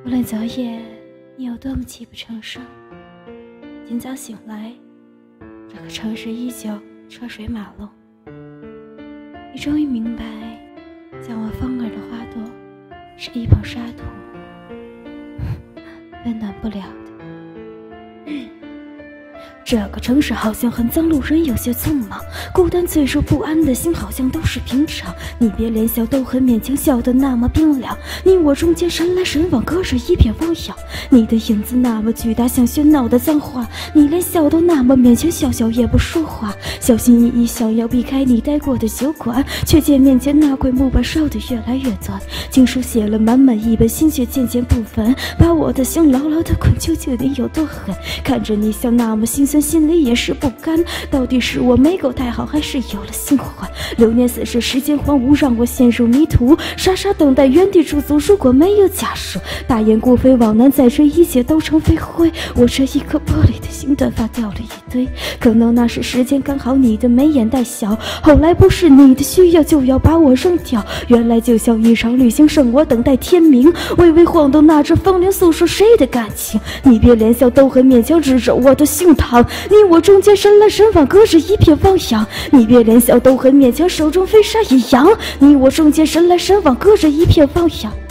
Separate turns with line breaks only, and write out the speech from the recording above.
无论昨夜你有多么泣不成声，今早醒来，这个城市依旧车水马龙。你终于明白，叫我风儿的花朵是一捧沙土，温暖不了的。这个城市好像很脏，路人有些匆忙，孤单脆弱不安的心好像都是平常。你别连笑都很勉强，笑得那么冰凉，你我中间神来神往，隔着一片汪洋。你的影子那么巨大，像喧闹的脏话，你连笑都那么勉强，笑笑也不说话。小心翼翼想要避开你待过的酒馆，却见面前那块木板烧得越来越短。经书写了满满一本，心却渐渐不凡，把我的心牢牢地捆，究竟你有多狠？看着你笑那么心酸，心里也是不甘，到底是我没够太好，还是有了新欢？流年似水，时间荒芜，让我陷入迷途，傻傻等待原地驻足。如果没有假设，大雁过飞往南，再追一切都成飞灰。我这一颗玻璃的心，短发掉了一堆，可能那是时间刚好你的眉眼带笑，后来不是你的需要就要把我扔掉。原来就像一场旅行，剩我等待天明，微微晃动那阵风铃，诉说谁的感情？你别连笑都很勉强，指着我的胸膛，你我中间神来神往，隔着一片汪洋。你别连笑都很勉强，手中飞沙一扬，你我中间神来神往，隔着一片汪洋。